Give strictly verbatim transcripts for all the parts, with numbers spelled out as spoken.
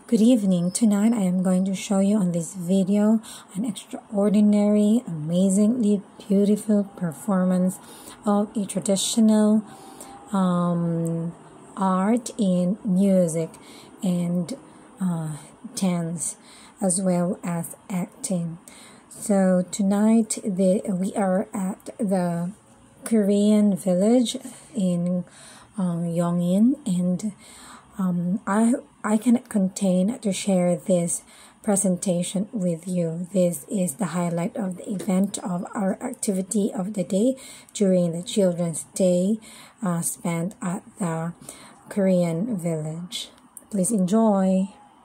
Good evening. Tonight I am going to show you on this video an extraordinary, amazingly beautiful performance of a traditional um, art in music and uh, dance as well as acting. So tonight the, we are at the Korean village in um, Yongin, and um, I I cannot contain to share this presentation with you. This is the highlight of the event of our activity of the day during the Children's Day uh, spent at the Korean village. Please enjoy.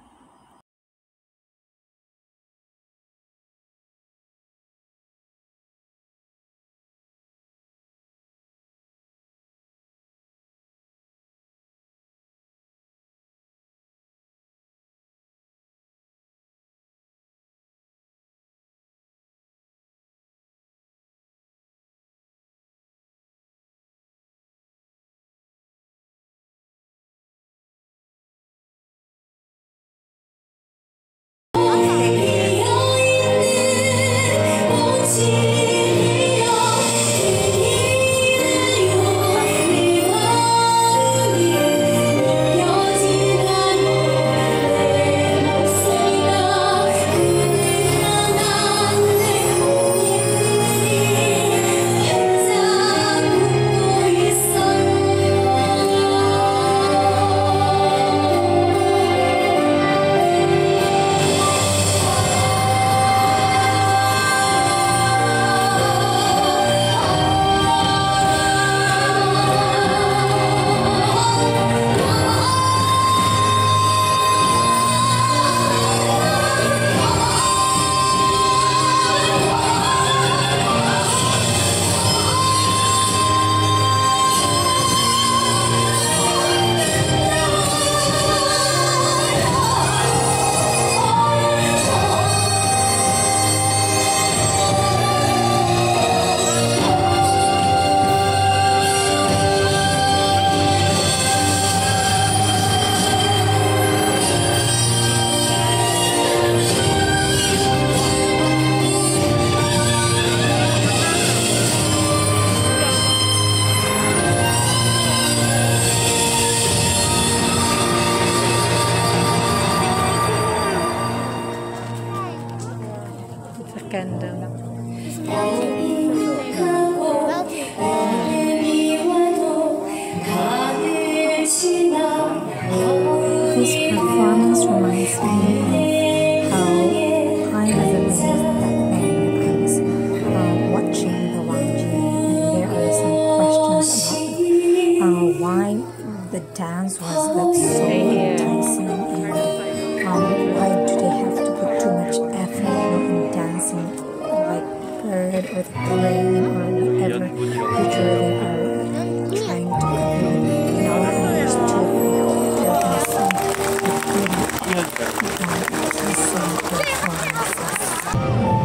Ganda. This performance reminds me of how I was amazed back then when I was uh, watching the Y G, and there are some questions about uh, why the dance was like so enticing, and um, why do they have to put too much effort in dancing like bird or the plane or whatever creature they are trying to create. And all I understood, I hope they're going to see the good performances.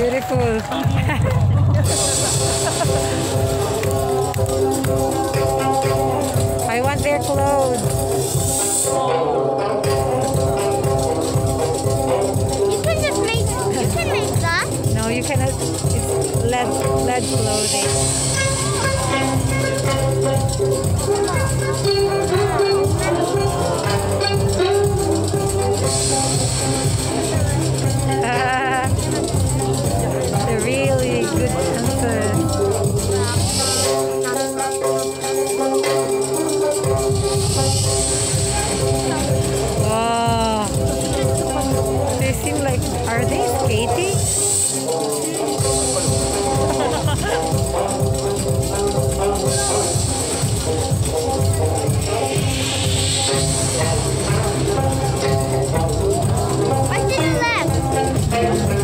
Beautiful. I want their clothes. You can just make, you can make that. No, you cannot. It's lead, lead clothing. A really good answer. Wow. They seem like, are they skating? I did left.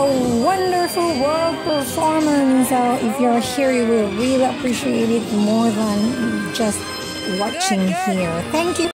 a wonderful world performance. So if you're here, you will really appreciate it more than just watching here. Thank you.